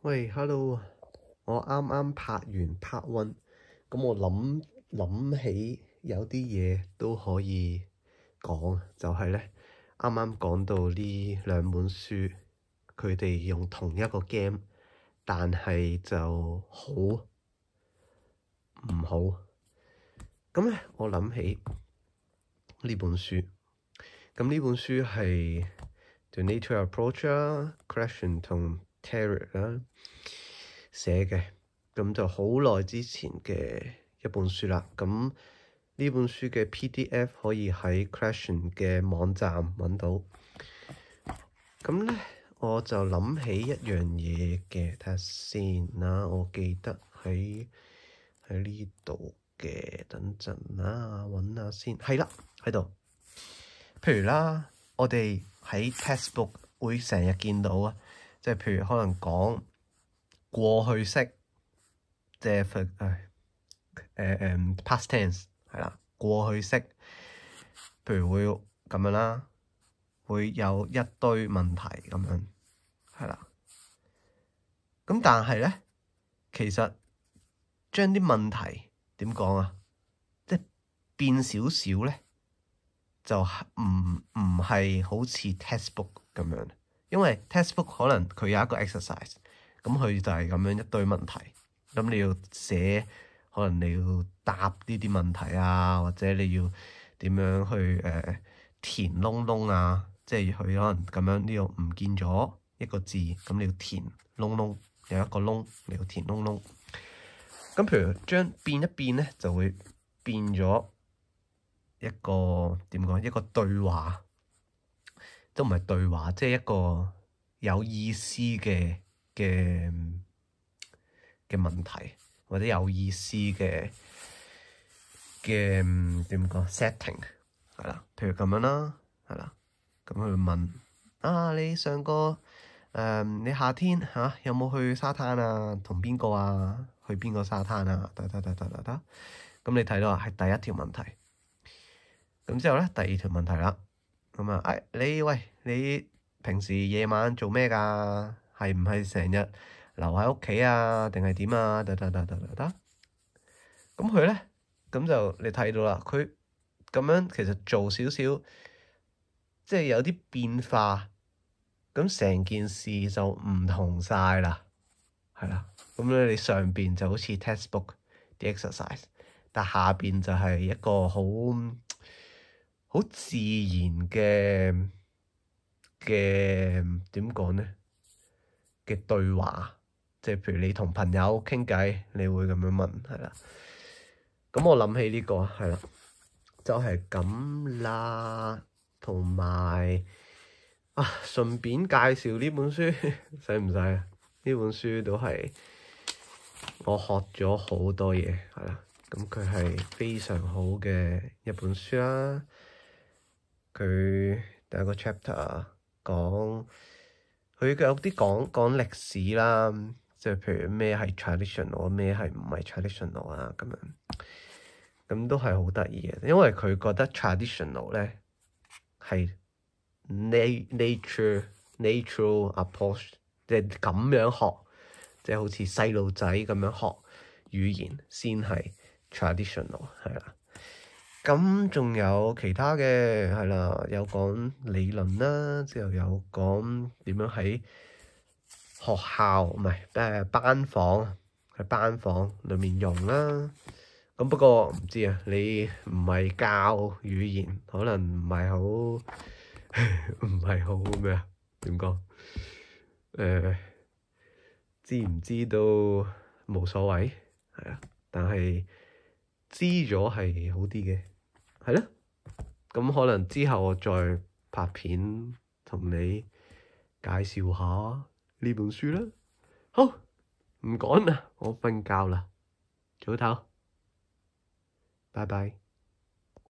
喂，hello，我啱啱拍完 part one，咁我諗起有啲嘢都可以講，就係咧啱啱講到呢兩本書，佢哋用同一個 game，但係就好唔好？咁咧我諗起呢本書，咁呢本書係 The Nature Approach 啦，Krashen 同 Terrell 啦寫嘅，咁就好耐之前嘅一本書啦。咁呢本書嘅 PDF 可以喺 Krashen 嘅網站揾到。咁咧我就諗起一樣嘢嘅，睇下先啦。我記得喺呢度嘅，等陣啦，揾下先。係啦，喺度。譬如啦，我哋喺 textbook 會成日見到啊，即係譬如可能講過去式，即係past tense 係啦，過去式，譬如會咁樣啦，會有一堆問題咁樣，係啦。咁但係咧，其實將啲問題點講啊，即係變少少咧。就唔係好似 textbook 咁樣，因為 textbook 可能佢有一個 exercise，咁佢就係咁樣一堆問題，咁你要寫，可能你要答呢啲問題啊，或者你要點樣去填窿窿啊，即係佢可能咁樣呢度唔見咗一個字，咁你要填窿窿，有一個窿你要填窿窿。咁譬如將變一變咧，就會變咗一個點講？一個對話都唔係對話，即係一個有意思嘅問題，或者有意思嘅點講 setting 係啦。譬如咁樣啦，係啦，咁佢問啊，你上個你夏天有冇去沙灘啊？同邊個啊？去邊個沙灘啊？得。咁你睇到啊，係第一條問題。咁之後咧，第二條問題啦，咁啊，你平時夜晚做咩㗎？係唔係成日留喺屋企啊？定係點啊？得。咁佢咧，咁就你睇到啦，佢咁樣其實做少少，即係有啲變化，咁成件事就唔同晒啦，係啦。咁咧，你上邊就好似 textbook 啲 exercise，但下邊就係一個好自然嘅點講咧嘅對話，即係譬如你同朋友傾偈，你會咁樣問，係啦。咁我諗起呢個係啦，就係咁啦。同埋順便介紹呢本書，使唔使啊？呢本書都係我學咗好多嘢，係啦。咁佢係非常好嘅一本書啦。佢第一個 chapter 講，佢有啲講歷史啦，即係譬如咩係 traditional，咩係唔係 traditional 啊咁樣，咁都係好得意嘅，因為佢覺得 traditional 咧係 natural approach，即係咁樣學，即係好似細路仔咁樣學語言先係 traditional， 係啦。咁仲有其他嘅係啦，有講理論啦，之後有講點樣喺學校唔係班房喺班房裏面用啦。咁不過唔知啊，你唔係教語言，可能唔係好唔係好咩啊？點講？知唔知都冇所謂，係啊，但係知咗係好啲嘅。係咯，咁可能之後我再拍片同你介紹下呢本書啦。好，唔講啦，我瞓覺啦，早唞，拜拜。